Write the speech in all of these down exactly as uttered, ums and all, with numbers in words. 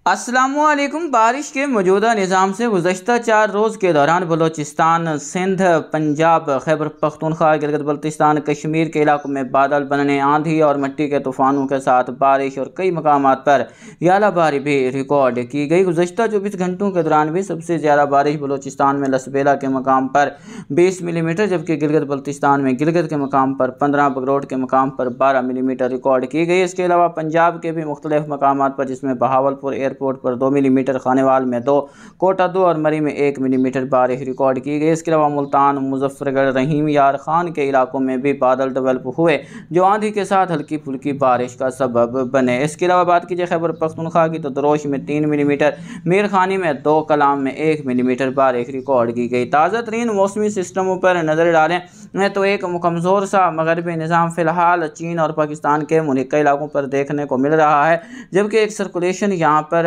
अस्सलामुअलैकुम। बारिश के मौजूदा निज़ाम से गुज़श्ता चार रोज़ के दौरान बलोचिस्तान, सिंध, पंजाब, खैबर पख्तूनख्वा, गिलगित बल्तिस्तान, कश्मीर के इलाकों में बादल बनने, आंधी और मिट्टी के तूफ़ानों के साथ बारिश और कई मकामात पर यालाबारी भी रिकॉर्ड की गई। गुज़श्ता चौबीस घंटों के दौरान भी सबसे ज़्यादा बारिश बलोचिस्तान में लसबेला के मकाम पर बीस मिलीमीटर, जबकि गिलगित बल्तिस्तान में गिलगित के मकाम पर पंद्रह, बगरोट के मकाम पर बारह मिलीमीटर रिकॉर्ड की गई। इसके अलावा पंजाब के भी मुख्तलिफ मकामात पर, जिसमें बहावलपुर एयरपोर्ट पर दो मिलीमीटर, खानेवाल में दो, कोटा दो और मरी में एक मिलीमीटर बारिश रिकॉर्ड की गई। इसके अलावा मुल्तान, मुजफ्फरगढ़, रहीम यार खान के इलाकों में भी बादल डेवलप हुए जो आंधी के साथ हल्की फुल्की बारिश का सबब बने। इसके अलावा बात कीजिए खैबर पख्तूनख्वा की तो दरोश में तीन मिलीमीटर, मीर खानी में दो, कलाम में एक मिलीमीटर बारिश रिकॉर्ड की गई। ताज़ा तरीन मौसमी सिस्टमों पर नज़र डालें तो एक कमज़ोर सा मगरबी निज़ाम फ़िलहाल चीन और पाकिस्तान के मुनक्का इलाकों पर देखने को मिल रहा है, जबकि एक सर्कुलेशन यहाँ पर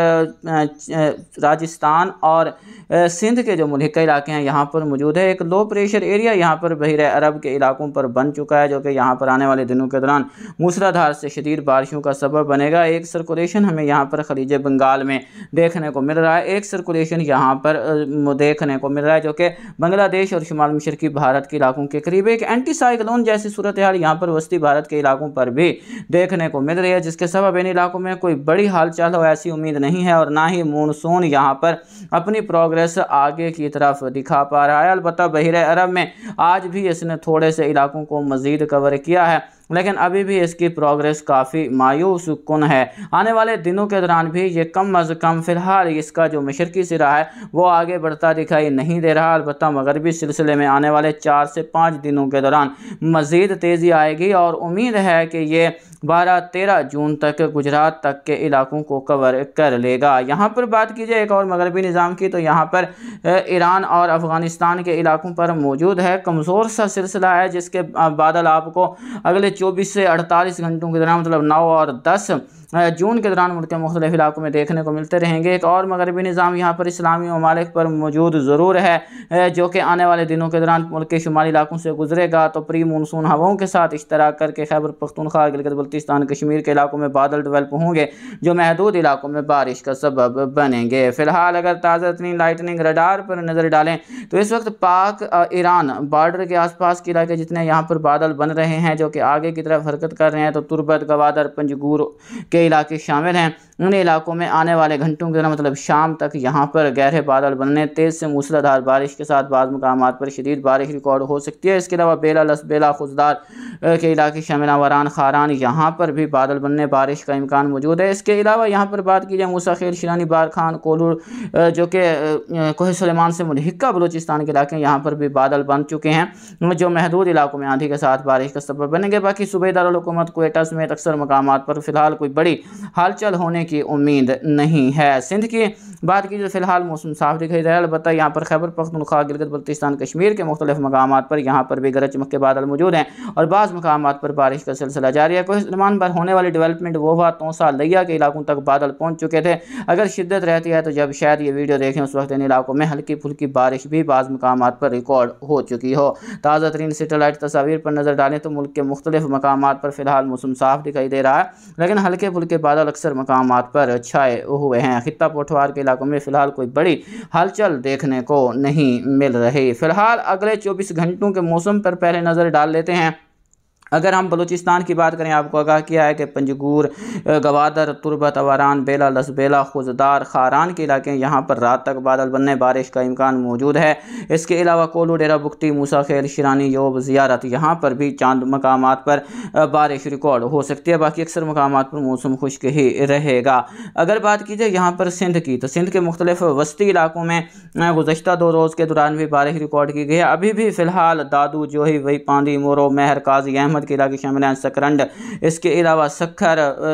राजस्थान और सिंध के जो मुल्का इलाके हैं यहाँ पर मौजूद है। एक लो प्रेशर एरिया यहाँ पर बहरे अरब के इलाकों पर बन चुका है, जो कि यहाँ पर आने वाले दिनों के दौरान मूसलाधार से शदीद बारिशों का सबब बनेगा। एक सर्कुलेशन हमें यहाँ पर खलीज बंगाल में देखने को मिल रहा है, एक सर्कुलेशन यहाँ पर देखने को मिल रहा है जो कि बांग्लादेश और शुमाल मशरकी भारत के इलाकों के करीब एक एंटी साइक्लोन जैसी सूरत हाल यहाँ पर वस्ती भारत के इलाकों पर भी देखने को मिल रही है, जिसके सबब इन इलाकों में कोई बड़ी हालचाल हो ऐसी उम्मीद नहीं है और ना ही मानसून यहाँ पर अपनी प्रोग्रेस आगे की तरफ दिखा पा रहा है। अलबत्ता बहरे अरब में आज भी इसने थोड़े से इलाकों को मज़ीद कवर किया है, लेकिन अभी भी इसकी प्रोग्रेस काफ़ी मायूस कुन है। आने वाले दिनों के दौरान भी ये कम अज़ कम फ़िलहाल इसका जो मशरकी सिरा है वो आगे बढ़ता दिखाई नहीं दे रहा। अलबत्ता मगरबी सिलसिले में आने वाले चार से पाँच दिनों के दौरान मज़ीद तेज़ी आएगी और उम्मीद है कि ये बारह तेरह जून तक गुजरात तक के इलाकों को कवर कर लेगा। यहाँ पर बात कीजिए एक और मगरबी निज़ाम की तो यहाँ पर ईरान और अफ़गानिस्तान के इलाकों पर मौजूद है। कमज़ोर सा सिलसिला है जिसके बादल आपको अगले चौबीस से अड़तालीस घंटों के दौरान मतलब नौ और दस जून के दौरान मुल्क के मुख्तलिफ इलाकों में देखने को मिलते रहेंगे। एक और मगरबी निज़ाम यहाँ पर इस्लामी ममालिक पर मौजूद ज़रूर है, जो कि आने वाले दिनों के दौरान मुल्क के शुमाली इलाकों से गुजरेगा तो प्री मानसून हवाओं के साथ इश्तराक करके खैबर पख्तूनख्वा, गिलगित बल्तिस्तान, कश्मीर के इलाकों में बादल डेवलप होंगे जो महदूद इलाकों में बारिश का सबब बनेंगे। फ़िलहाल अगर ताज़ा तरीन लाइटनिंग रडार पर नज़र डालें तो इस वक्त पाक ईरान बॉर्डर के आसपास के इलाके जितने यहाँ पर बादल बन रहे हैं जो कि आगे की तरफ हरकत कर रहे हैं तो तुर्बत, गवादर, पंजगूर के इलाके शामिल हैं। उन इलाकों में आने वाले घंटों के दौरान मतलब शाम तक यहाँ पर गहरे बादल बनने, तेज़ से मूसलाधार बारिश के साथ बाज़ मकामात पर शदीद बारिश रिकॉर्ड हो सकती है। इसके अलावा बेला, लसबेला, खुजदार के इलाके शामिल वरान, खारान यहाँ पर भी बादल बनने, बारिश का इम्कान मौजूद है। इसके अलावा यहाँ पर बात की जाए मूसा खेल, शिरानी, बारखान, कोलूर जो कि कोह सुलेमान से मुल्हिका बलूचिस्तान के इलाके यहाँ पर भी बादल बन चुके हैं जो महदूद इलाकों में आंधी के साथ बारिश का सबब बनेंगे। बाकी सूबे दारुल हुकूमत क्वेटा समेत अक्सर मकामात पर फ़िलहाल कोई बड़ी हालचल होने की उम्मीद नहीं है। सिंध की बात की तो फिलहाल मौसम साफ दिखाई दे रहा है। अलबत्ता यहाँ पर खैबर पख्तूनख्वा, गिलगित बल्तिस्तान, कश्मीर के मुख्तलिफ मकामात पर यहाँ पर भी गरज चमक के बादल मौजूद हैं और बाज़ मकामात पर बारिश का सिलसिला जारी है। कोह सुलेमान पर होने वाली डेवलपमेंट वोवा, तौसा, लिया के इलाकों तक बादल पहुँच चुके थे। अगर शिद्दत रहती है तो जब शायद ये वीडियो देखें उस वक्त इन इलाकों में हल्की फुल्की बारिश भी बाज़ मकामात पर रिकॉर्ड हो चुकी हो। ताज़ा तरीन सेटेलाइट तस्वीर पर नज़र डालें तो मुल्क के मुख्तलिफ मकामात पर फ़िलहाल मौसम साफ दिखाई दे रहा है, लेकिन हल्के फुल्के बादल अक्सर मकामात पर छाए हुए हैं। खित्ता पोठवार के इलाकों में फ़िलहाल कोई बड़ी हलचल देखने को नहीं मिल रही। फ़िलहाल अगले चौबीस घंटों के मौसम पर पहले नज़र डाल लेते हैं। अगर हम बलूचिस्तान की बात करें, आपको आगाह किया है कि पंजगूर, गवादर, तुर्बत, अवारान, बेला, लसबेला, खुजदार, खारान के इलाके यहाँ पर रात तक बादल बनने, बारिश का इम्कान मौजूद है। इसके अलावा कोलू, डेरा बुख्ती, मूसा खेल, शिरानी, योब, ज़ियारत यहाँ पर भी चांद मकामात पर बारिश रिकॉर्ड हो सकती है। बाकी अक्सर मकामात पर मौसम खुश्क ही रहेगा। अगर बात की जाए यहाँ पर सिंध की तो सिंध के मुख्तलिफ वस्ती इलाकों में गुज़श्ता दो रोज़ के दौरान भी बारिश रिकॉर्ड की गई है। अभी भी फ़िलहाल दादू, जोही, वही, पांदी, मोरो, महर, काजी अहमद के इलाके शामिल हैं, सकरंड, इसके अलावा सखर,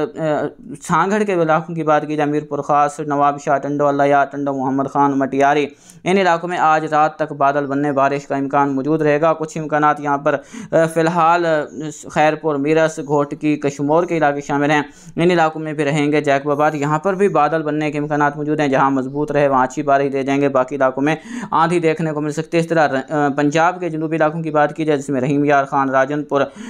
सांगड़ के इलाकों की बात की जाए, मीरपुर खास, नवाब शाह, टंडो, अल्लाया, टंडो, मोहम्मद खान, मटियारी, इन इलाकों में आज रात तक बादल बनने, बारिश का इम्कान मौजूद रहेगा। कुछ इम्कानात यहाँ पर फ़िलहाल खैरपुर, मीरस, घोटकी, कश्मोर के इलाके शामिल हैं, इन इलाकों में भी रहेंगे। जैकबाबाद यहाँ पर भी बादल बनने के इम्कानात मौजूद हैं, जहाँ मजबूत रहे वहाँ अच्छी बारिश दे जाएंगे। बाकी इलाकों में आंधी देखने को मिल सकती है। इस तरह पंजाब के जनूबी इलाकों की बात की जाए जिसमें रहीम यार खान, राजनपुर,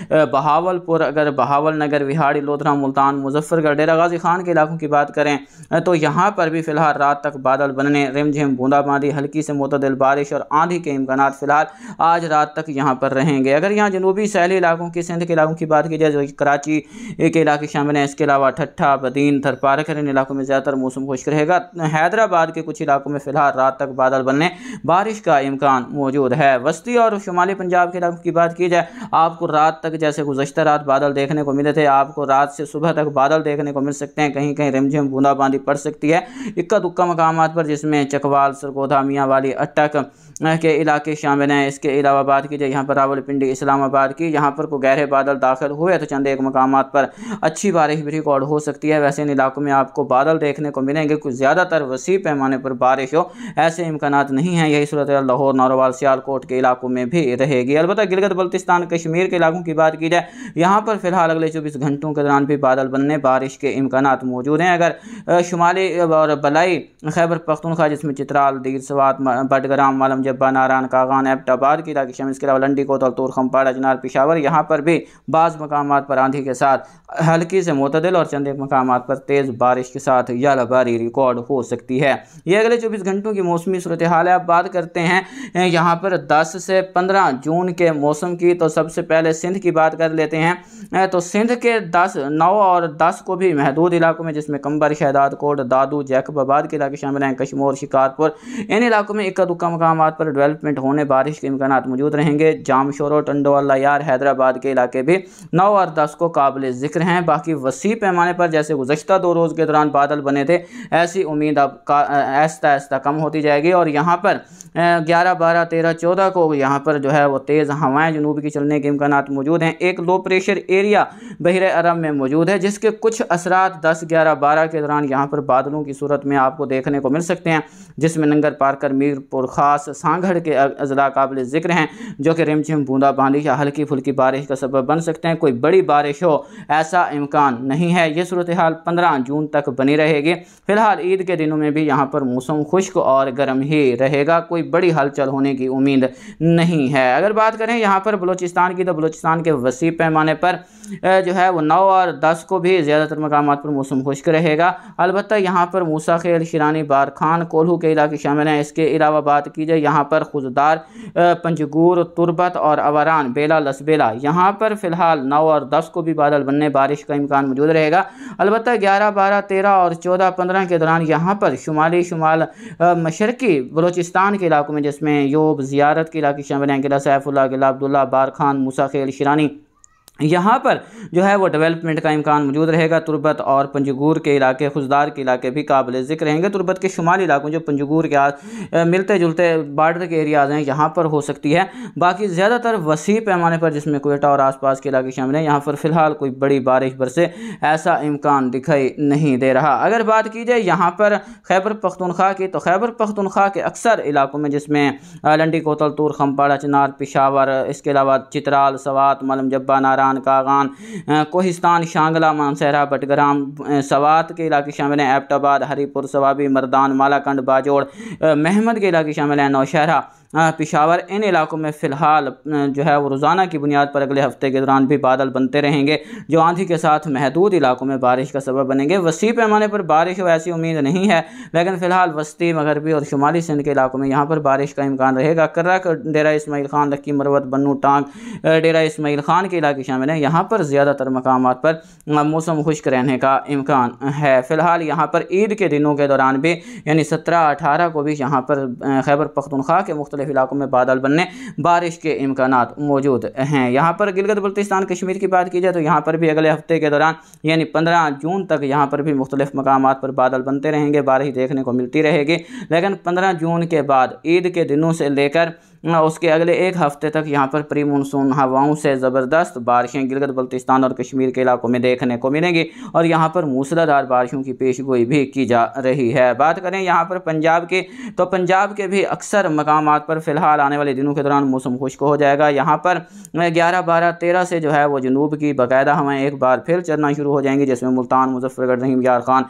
बहावलपुर, अगर बहावल नगर, विहाड़ी, लोधरा, मुल्तान, मुजफ्फरगढ़, डेरा गाजी खान के इलाकों की बात करें तो यहाँ पर भी फिलहाल रात तक बादल बनने, रिमझिम बूंदाबांदी, हल्की से मुतदिल बारिश और आंधी के इम्कान फिलहाल आज रात तक यहाँ पर रहेंगे। अगर यहाँ जनूबी सैली इलाकों की, सिंध के इलाकों की बात की जाए जो कराची के इलाके शामिल हैं, इसके अलावा ठट्ठा, बदीन, थरपारकर, इन इलाकों में ज़्यादातर मौसम खुश्क रहेगा। हैदराबाद के कुछ इलाकों में फिलहाल रात तक बादल बनने, बारिश का इम्कान मौजूद है। वस्ती और शुमाली पंजाब के इलाकों की बात की जाए, आपको रात तक जैसे गुज़श्ता रात बादल देखने को मिले थे, आपको रात से सुबह तक बादल देखने को मिल सकते हैं। कहीं कहीं रिमझिम बूंदाबांदी पड़ सकती है इक्का दुक्का मकामात पर, जिसमें चकवाल, सरगोधा, मियाँ वाली, अटक के इलाके शामिल हैं। इसके अलावा बात की जाए यहाँ पर रावलपिंडी, इस्लामाबाद की, यहाँ पर को गहरे बादल दाखिल हुए तो चंद एक मकामात पर अच्छी बारिश भी रिकॉर्ड हो सकती है। वैसे इन इलाकों में आपको बादल देखने को मिलेंगे, कुछ ज़्यादातर वसी पैमाने पर बारिश हो ऐसे इम्कानात नहीं हैं। यही सूरत लाहौर, नारोवाल, सियालकोट के इलाकों में भी रहेगी। अलबत्ता गिलगित बल्तिस्तान, कश्मीर के इलाकों की बात की जाए, यहाँ पर फिलहाल अगले चौबीस घंटों के दौरान भी बादल बनने, बारिश के इम्कानात मौजूद हैं। अगर शुमाली और बलाई खैबर पख्तूनख्वा, जिसमें चित्राल, दीर, सवात, बडग्राम, मालम जब्बा, नारायण, कागान, एबटाबाद की इलाके शामिल, इसके अलावा लंडी, कोतल, तूर, खम्पाड़ा, चिनार, पिशावर, यहाँ पर भी बाज़ मकामात पर आंधी के साथ हल्की से मुतदिल और चंद एक मकामात पर तेज़ बारिश के साथ यालाबारी रिकॉर्ड हो सकती है। ये अगले चौबीस घंटों की मौसमी सूरत हाल है। अब बात करते हैं यहाँ पर दस से पंद्रह जून के मौसम की, तो सबसे पहले सिंध की बात कर लेते हैं। तो सिंध के दस, नौ और दस को भी महदूद इलाकों में, जिसमें कंबर, शहदाद कोट, दादू, जैकबाबाद के इलाके शामिल हैं, कश्मोर, शिकारपुर, इन इलाकों में इक्का दुक्का मकामात पर डेवलपमेंट होने, बारिश के इम्कान मौजूद रहेंगे। जाम, शोरो, टंडोल, लायार, हैदराबाद के इलाके भी नौ और दस को काबिल ज़िक्र हैं। बाकी वसी पैमाने पर जैसे गुज़श्ता दो रोज़ के दौरान बादल बने थे, ऐसी उम्मीद अब आहिस्ता आहिस्ता कम होती जाएगी। और यहाँ पर ग्यारह, बारह, तेरह, चौदह को यहाँ पर जो है वो तेज़ हवाएं जनूब की चलने के इम्कान मौजूद हैं। एक लो प्रेशर एरिया बहरे अरब में मौजूद है, जिसके कुछ असरात दस, ग्यारह, बारह के दौरान यहाँ पर बादलों की सूरत में आपको देखने को मिल सकते हैं, जिसमें नंगर पारकर, मीरपुर खास, सांगड़ के अजला काबिल ज़िक्र हैं, जो कि रिमझिम बूंदाबांदी या हल्की फुल्की बारिश का सबब बन सकते हैं। कोई बड़ी बारिश हो ऐसा इम्कान नहीं है। ये सूरत हाल पंद्रह जून तक बनी रहेगी। फिलहाल ईद के दिनों में भी यहाँ पर मौसम खुश्क और गर्म ही रहेगा, कोई बड़ी हलचल होने की उम्मीद नहीं है। अगर बात करें यहाँ पर बलूचिस्तान की, तो बलूचिस्तान के वसी पैमाने पर जो है वो नौ और दस को भी ज़्यादातर मकामात पर मौसम खुश्क रहेगा। अलबत्ता यहाँ पर मूसा खेल, शिरानी, बारखान, कोल्हू के इलाके शामिल हैं। इसके अलावा बात की जाए यहाँ पर खुजदार, पंजगूर, तुरबत और अवारान, बेला, लसबेला, यहाँ पर फिलहाल नौ और दस को भी बादल बनने, बारिश का इम्कान मौजूद रहेगा। अलबत्ता ग्यारह, बारह, तेरह और चौदह, पंद्रह के दौरान यहाँ पर शुमाली, शुमाल मशरकी बलूचिस्तान के इलाकों में, जिसमें योब, ज़ियारत के इलाके शामिल हैं, किला सैफुल्ला, किला अब्दुल्ला, बारखान, मूसा खेल, शिरानी, यहाँ पर जो है वो डेवलपमेंट का इम्कान मौजूद रहेगा। तुरबत और पंजगूर के इलाके, खुजदार के इलाके भी काबिल ज़िक्र रहेंगे। तुरबत के शुमाली इलाकों जो पंजगूर के आ, मिलते जुलते बार्डर के एरियाज़ हैं, यहाँ पर हो सकती है। बाकी ज़्यादातर वसी पैमाने पर, जिसमें कोयटा और आसपास के इलाके शामिल हैं, यहाँ पर फ़िलहाल कोई बड़ी बारिश बरसे ऐसा इम्कान दिखाई नहीं दे रहा। अगर बात की जाए यहाँ पर खैबर पख्तूनख्वा की, तो खैबर पख्तूनख्वा के अक्सर इलाकों में, जिसमें लंडी, कोतल, तूर, खम्पाड़ा, चिनार, पिशावर, इसके अलावा चित्राल, सवात, मालम जब्बा, नारायण, कागान, कोहिस्तान, शांगला, मानसहरा, बटग्राम, सवात के इलाके शामिल हैं, एबटाबाद, हरीपुर, सवाबी, मर्दान, मालाकंड, बाजोड़, महमद के इलाके शामिल हैं, नौशहरा, पिशावर, इन इलाकों में फ़िलहाल जो है वो रोज़ाना की बुनियाद पर अगले हफ्ते के दौरान भी बादल बनते रहेंगे, जो आंधी के साथ महदूद इलाकों में बारिश का सबब बनेंगे। वसी पैमाने पर बारिश हो ऐसी उम्मीद नहीं है, लेकिन फ़िलहाल वस्ती, मगरबी और शुमाली सिंध के इलाकों में यहाँ पर बारिश का इम्कान रहेगा। कर्रा, डेरा इस्माइल खान, लक्की, मरवत, बन्नू, टांग, डेरा इस्माइल खान के इलाके शामिल हैं, यहाँ पर ज़्यादातर मकामात पर मौसम खुश्क रहने का इम्कान है। फ़िलहाल यहाँ पर ईद के दिनों के दौरान भी, यानी सत्रह, अठारह को भी यहाँ पर खैबर पख्तूनख्वा के मुख्तलिफ इलाकों में बादल बनने, बारिश के इम्कानात मौजूद हैं। यहाँ पर गिलगित बल्तिस्तान, कश्मीर की बात की जाए, तो यहाँ पर भी अगले हफ्ते के दौरान, यानी पंद्रह जून तक यहाँ पर भी मुख्तलिफ मकामात पर बादल बनते रहेंगे, बारिश देखने को मिलती रहेगी। लेकिन पंद्रह जून के बाद ईद के दिनों से लेकर उसके अगले एक हफ्ते तक यहाँ पर प्री मानसून हवाओं से ज़बरदस्त बारिशें गिलगित बल्तिस्तान और कश्मीर के इलाकों में देखने को मिलेंगी, और यहाँ पर मूसलाधार बारिशों की पेशगोई भी की जा रही है। बात करें यहाँ पर पंजाब की, तो पंजाब के भी अक्सर मकामात पर फ़िलहाल आने वाले दिनों के दौरान मौसम खुश्क हो जाएगा। यहाँ पर ग्यारह, बारह, तेरह से जो है वो जनूब की बाकायदा हवाएँ एक बार फिर चलना शुरू हो जाएंगी, जिसमें मुल्तान, मुजफ्फरगढ़, रहीम यार खान,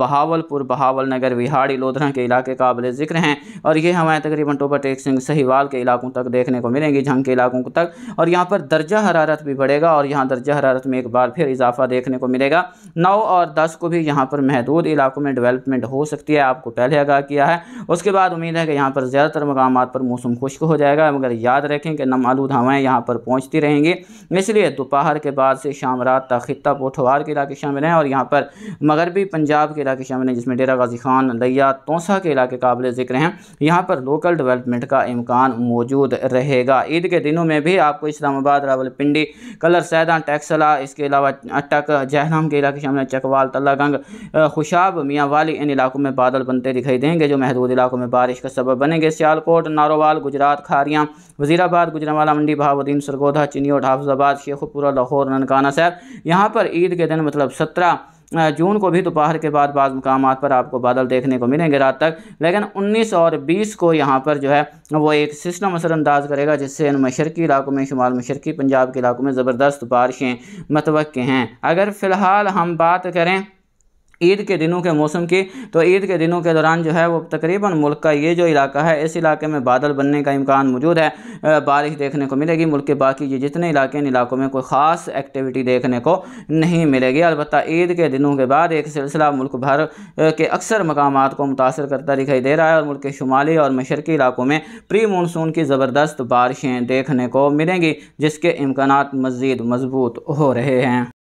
बहावलपुर, बहावल नगर, विहाड़ी, लोधरा के इलाके काबिल ज़िक्र हैं, और ये हवाएँ तकरीबन टोबा, टेक सिंह, सहीवाल के इलाकों तक देखने को मिलेंगी, झंग के इलाकों तक। और यहाँ पर दर्जा हरारत भी बढ़ेगा और यहाँ दर्जा हरारत में एक बार फिर इजाफा देखने को मिलेगा। नौ और दस को भी यहाँ पर महदूद इलाकों में डेवलपमेंट हो सकती है, आपको पहले आगाह किया है। उसके बाद उम्मीद है कि यहाँ पर ज़्यादातर मकामात पर मौसम खुश्क हो जाएगा, मगर याद रखें कि नम आलूद हवाएँ यहाँ पर पहुँचती रहेंगी, इसलिए दोपहर के बाद से शाम रात तक खित्ता पोठवार के इलाके शामिल हैं और यहाँ पर मगरबी पंजाब के इलाके शामिल हैं, जिसमें डेरा गाजी खान, लिया, तौसा के इलाके काबिल ज़िक्र हैं। यहाँ पर लोकल डेवलपमेंट का इम्कान मौजूद रहेगा। ईद के दिनों में भी आपको इस्लामाबाद, रावलपिंडी, कलर सैदा, टैक्सला, इसके अलावा अटक, जहलम के इलाके शामिल हैं, चकवाल, तल्लागंग, खुशाब, मियाँ वाली, इन इलाकों में बादल बनते दिखाई देंगे जो महदूद इलाकों में बारिश का सबब बनेंगे। सियालकोट, नारोवाल, गुजरात, खारियाँ, वजीराबाद, गुजरांवाला, मंडी, बहाउद्दीन, सरगोधा, चिनियोट, हाफिजाबाद, शेखुपुरा, लाहौर, ननकाना साहब, यहाँ पर ईद के दिन मतलब सत्रह जून को भी दोपहर के बाद बाज़ मकामात पर आपको बादल देखने को मिलेंगे रात तक, लेकिन उन्नीस और बीस को यहाँ पर जो है वो एक सिस्टम असरअंदाज करेगा, जिससे इन मशरकी इलाकों में, शुमाल मशरकी पंजाब के इलाकों में ज़बरदस्त बारिशें मतवक्के हैं। अगर फ़िलहाल हम बात करें ईद के दिनों के मौसम की, तो ईद के दिनों के दौरान जो है वो तकरीबन मुल्क का ये जो इलाका है, इस इलाके में बादल बनने का इम्कान मौजूद है, बारिश देखने को मिलेगी। मुल्क के बाकी ये जितने इलाके, इन इलाकों में कोई ख़ास एक्टिविटी देखने को नहीं मिलेगी। अलबत्ता ईद के दिनों के बाद एक सिलसिला मुल्क भर के अक्सर मकामात को मुतासर करता दिखाई दे रहा है और मुल्क के शुमाली और मशरकी इलाकों में प्री मानसून की ज़बरदस्त बारिशें देखने को मिलेंगी, जिसके इम्कानात मज़ीद मजबूत हो रहे हैं।